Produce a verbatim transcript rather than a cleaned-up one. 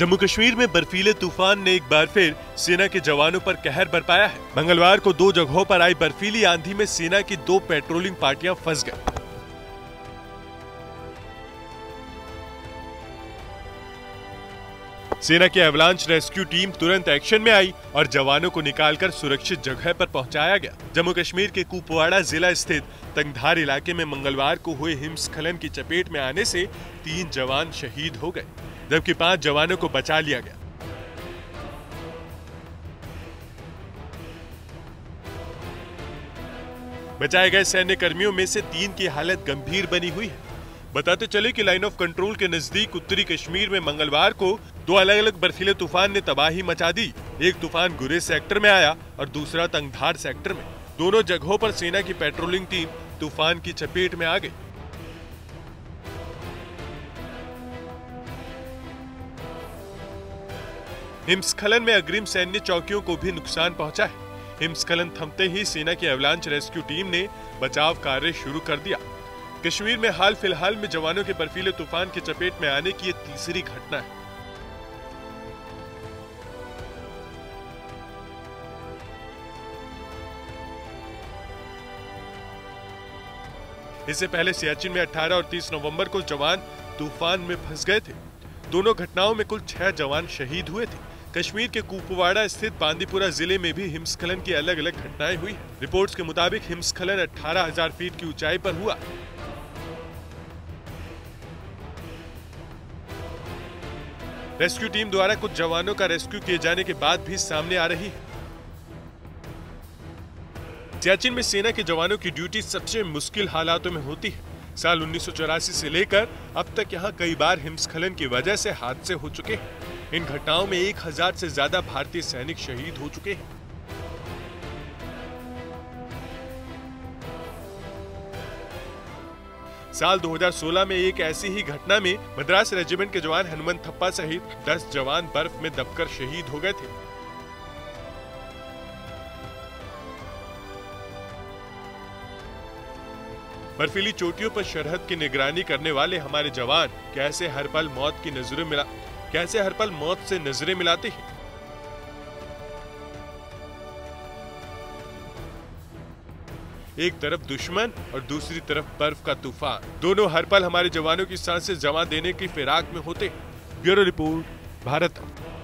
जम्मू कश्मीर में बर्फीले तूफान ने एक बार फिर सेना के जवानों पर कहर बरपाया है। मंगलवार को दो जगहों पर आई बर्फीली आंधी में सेना की दो पेट्रोलिंग पार्टियां फंस गईं। सेना की एवलांच रेस्क्यू टीम तुरंत एक्शन में आई और जवानों को निकालकर सुरक्षित जगह पर पहुंचाया गया। जम्मू कश्मीर के कुपवाड़ा जिला स्थित तंगधार इलाके में मंगलवार को हुए हिमस्खलन की चपेट में आने से तीन जवान शहीद हो गए, जबकि पांच जवानों को बचा लिया गया। बचाए गए सैन्य कर्मियों में से तीन की हालत गंभीर बनी हुई है। बताते चले कि लाइन ऑफ कंट्रोल के नजदीक उत्तरी कश्मीर में मंगलवार को दो अलग अलग बर्फीले तूफान ने तबाही मचा दी। एक तूफान गुरेज सेक्टर में आया और दूसरा तंगधार सेक्टर में। दोनों जगहों पर सेना की पेट्रोलिंग टीम तूफान की चपेट में आ गई। हिमस्खलन में अग्रिम सैन्य चौकियों को भी नुकसान पहुंचा है। हिमस्खलन थमते ही सेना की एवलांच रेस्क्यू टीम ने बचाव कार्य शुरू कर दिया। कश्मीर में हाल फिलहाल में जवानों के बर्फीले तूफान की चपेट में आने की ये तीसरी घटना है। इससे पहले सियाचिन में अठारह और तीस नवंबर को जवान तूफान में फंस गए थे। दोनों घटनाओं में कुल छह जवान शहीद हुए थे। कश्मीर के कुपवाड़ा स्थित बांदीपुरा जिले में भी हिमस्खलन की अलग अलग घटनाएं हुई हैं। रिपोर्ट्स के मुताबिक हिमस्खलन अठारह हजार फीट की ऊंचाई पर हुआ। रेस्क्यू टीम द्वारा कुछ जवानों का रेस्क्यू किए जाने के बाद भी सामने आ रही है। सियाचिन में सेना के जवानों की ड्यूटी सबसे मुश्किल हालातों में होती है। साल उन्नीस सौ चौरासी से लेकर अब तक यहां कई बार हिमस्खलन की वजह से हादसे हो चुके हैं। इन घटनाओं में एक हजार से ज्यादा भारतीय सैनिक शहीद हो चुके हैं। साल दो हज़ार सोलह में एक ऐसी ही घटना में मद्रास रेजिमेंट के जवान हनुमंत थप्पा सहित दस जवान बर्फ में दबकर शहीद हो गए थे। बर्फीली चोटियों पर सरहद की निगरानी करने वाले हमारे जवान कैसे हर पल मौत की नजरें मिला कैसे हर पल मौत से नजरें मिलाते हैं। एक तरफ दुश्मन और दूसरी तरफ बर्फ का तूफान, दोनों हर पल हमारे जवानों की सांसें जमा देने की फिराक में होते हैं। Bureau report, Bharat.